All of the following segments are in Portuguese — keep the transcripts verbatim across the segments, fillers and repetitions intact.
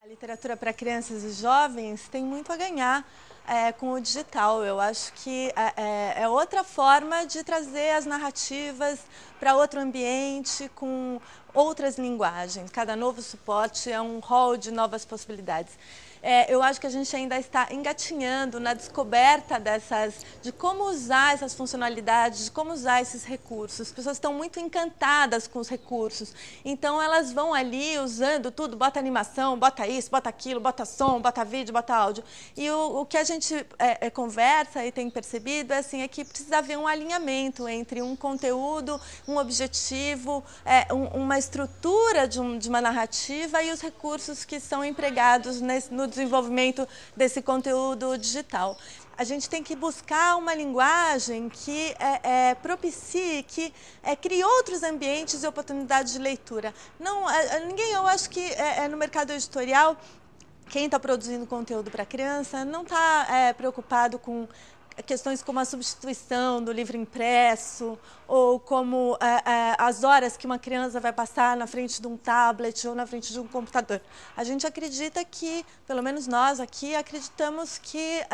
A literatura para crianças e jovens tem muito a ganhar é, com o digital. Eu acho que é, é outra forma de trazer as narrativas para outro ambiente, com outras linguagens. Cada novo suporte é um rol de novas possibilidades. É, eu acho que a gente ainda está engatinhando na descoberta dessas, de como usar essas funcionalidades, de como usar esses recursos. As pessoas estão muito encantadas com os recursos, então elas vão ali usando tudo, bota animação, bota isso, bota aquilo, bota som, bota vídeo, bota áudio. E o, o que a gente é, é, conversa e tem percebido é, assim, é que precisa haver um alinhamento entre um conteúdo, um objetivo, é, um, uma estrutura de, um, de uma narrativa e os recursos que são empregados nesse, no desenvolvimento desse conteúdo digital. A gente tem que buscar uma linguagem que é, é, propicie, que é, crie outros ambientes e oportunidades de leitura. Não, é, ninguém, eu acho que é, é, no mercado editorial, quem está produzindo conteúdo para criança não está é, preocupado com questões como a substituição do livro impresso ou como é, é, as horas que uma criança vai passar na frente de um tablet ou na frente de um computador. A gente acredita que, pelo menos nós aqui, acreditamos que é,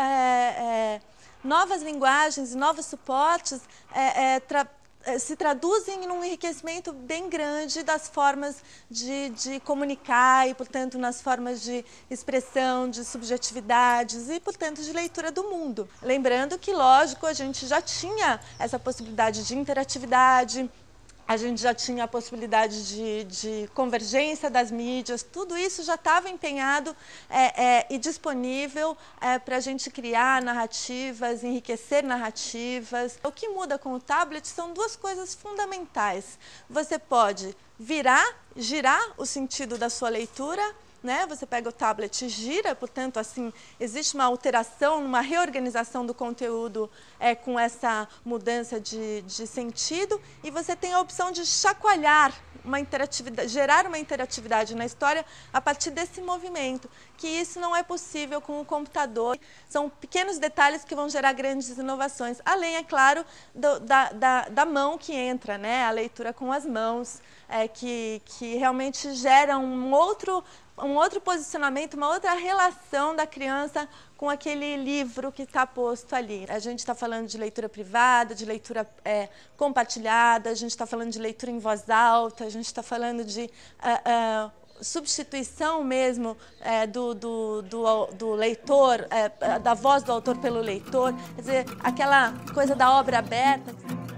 é, novas linguagens e novos suportes é, é, tra se traduzem em um enriquecimento bem grande das formas de, de comunicar e, portanto, nas formas de expressão, de subjetividades e, portanto, de leitura do mundo. Lembrando que, lógico, a gente já tinha essa possibilidade de interatividade, a gente já tinha a possibilidade de, de convergência das mídias, tudo isso já estava empenhado é, é, e disponível é, para a gente criar narrativas, enriquecer narrativas. O que muda com o tablet são duas coisas fundamentais. Você pode virar, girar o sentido da sua leitura, né? Você pega o tablet e gira, portanto, assim, existe uma alteração, uma reorganização do conteúdo é, com essa mudança de, de sentido, e você tem a opção de chacoalhar, uma interatividade, gerar uma interatividade na história a partir desse movimento, que isso não é possível com o computador. São pequenos detalhes que vão gerar grandes inovações, além, é claro, do, da, da, da mão que entra, né? A leitura com as mãos, é, que, que realmente gera um outro um outro posicionamento, uma outra relação da criança com aquele livro que está posto ali. A gente está falando de leitura privada, de leitura é, compartilhada, a gente está falando de leitura em voz alta, a gente está falando de uh, uh, substituição mesmo é, do, do, do, do leitor, é, da voz do autor pelo leitor, quer dizer, aquela coisa da obra aberta.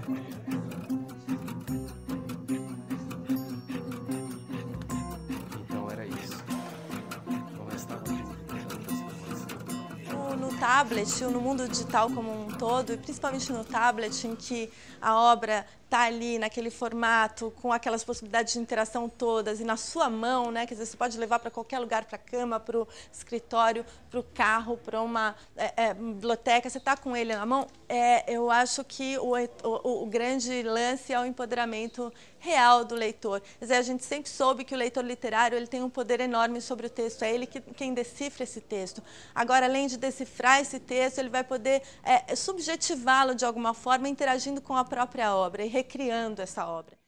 No tablet, no mundo digital como um todo, e principalmente no tablet, em que a obra está ali naquele formato, com aquelas possibilidades de interação todas, e na sua mão, né? Quer dizer, você pode levar para qualquer lugar, para a cama, para o escritório, para o carro, para uma é, é, biblioteca, você está com ele na mão. É, eu acho que o, o, o grande lance é o empoderamento real do leitor. Quer dizer, a gente sempre soube que o leitor literário ele tem um poder enorme sobre o texto, é ele que, quem decifra esse texto. Agora, além de decifrar esse texto, ele vai poder é, subjetivá-lo de alguma forma, interagindo com a própria obra e recriando essa obra.